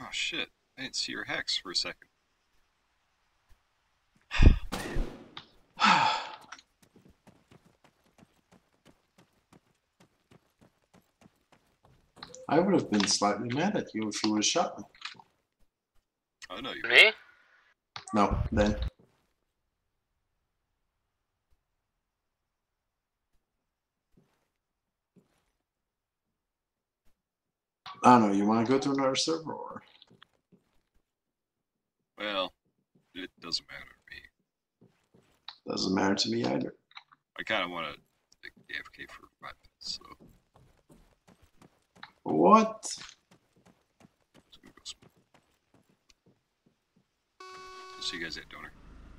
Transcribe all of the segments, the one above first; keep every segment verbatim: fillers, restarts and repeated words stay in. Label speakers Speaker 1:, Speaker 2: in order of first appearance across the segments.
Speaker 1: shit. I didn't see your hex for a second.
Speaker 2: I would have been slightly mad at you if you would have shot me.
Speaker 1: I know you.
Speaker 3: Me?
Speaker 2: No, then. I don't know, you want to go to another server or?
Speaker 1: Well, it doesn't matter to me.
Speaker 2: Doesn't matter to me either.
Speaker 1: I kind of want to like, A F K for five minutes, so.
Speaker 2: What?
Speaker 1: Just gonna go smoke. I'll see you guys at Donor.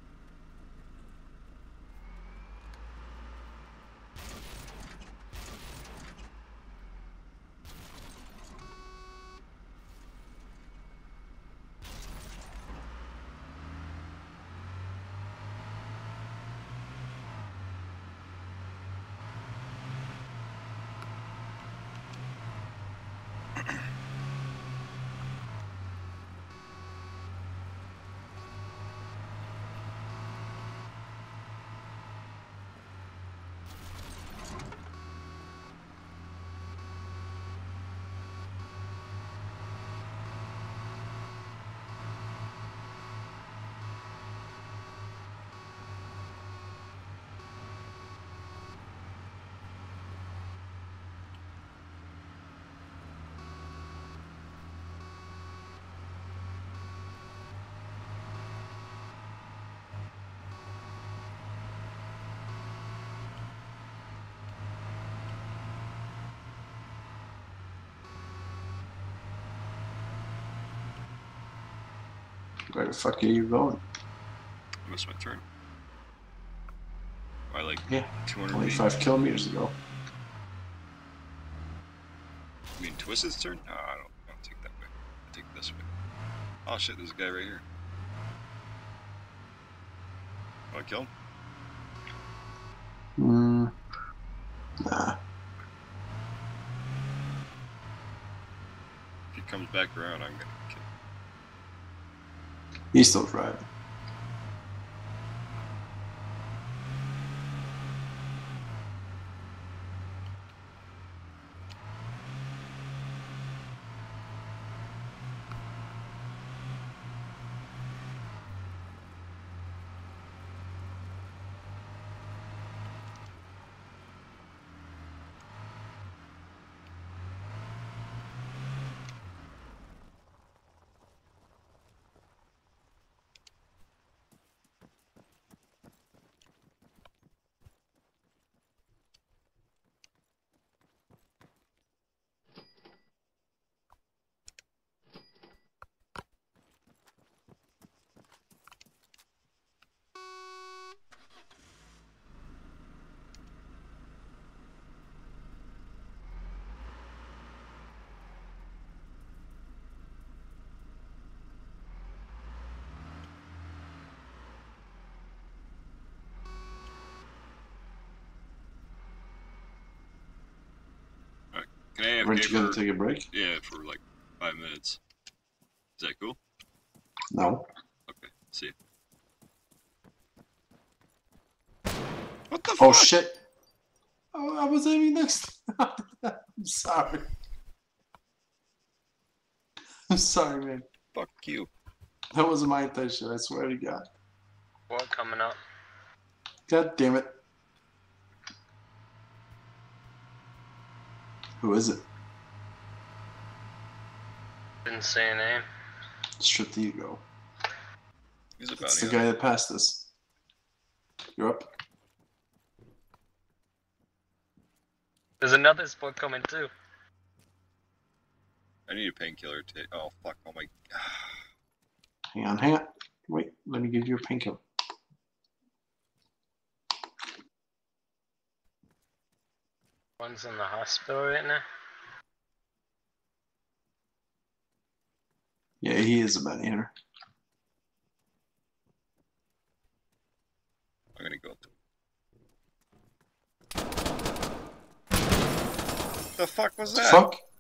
Speaker 2: Where the fuck are you going?
Speaker 1: I missed my turn. By like
Speaker 2: Yeah,
Speaker 1: two hundred
Speaker 2: twenty-five
Speaker 1: feet.
Speaker 2: kilometers ago.
Speaker 1: You mean Twisted's turn? No, I don't, I don't take that way. I take this way. Oh shit, there's a guy right here. Want to kill him?
Speaker 2: Hmm. Nah.
Speaker 1: If he comes back around, I'm gonna kill him.
Speaker 2: He's still driving.
Speaker 1: Can I A F K
Speaker 2: Weren't you gonna
Speaker 1: for,
Speaker 2: take a break?
Speaker 1: yeah, for like five minutes. Is that cool?
Speaker 2: No.
Speaker 1: Okay, see you. What the
Speaker 2: Oh
Speaker 1: fuck?
Speaker 2: shit! Oh, I was aiming next. I'm sorry. I'm sorry, man.
Speaker 1: Fuck you.
Speaker 2: That wasn't my intention. I swear to God.
Speaker 3: What coming up?
Speaker 2: God damn it. Who is it?
Speaker 3: Didn't say a name.
Speaker 2: Strip the ego.
Speaker 1: He's a
Speaker 2: It's
Speaker 1: bounty
Speaker 2: the guy
Speaker 1: hunter.
Speaker 2: that passed us. You're up.
Speaker 3: There's another spot coming too.
Speaker 1: I need a painkiller to. Oh fuck! Oh my.
Speaker 2: Hang on, hang on. Wait, let me give you a painkiller.
Speaker 3: One's in the hospital right now.
Speaker 2: Yeah, he is a bounty hunter.
Speaker 1: I'm gonna go. The fuck was that?
Speaker 2: Fuck?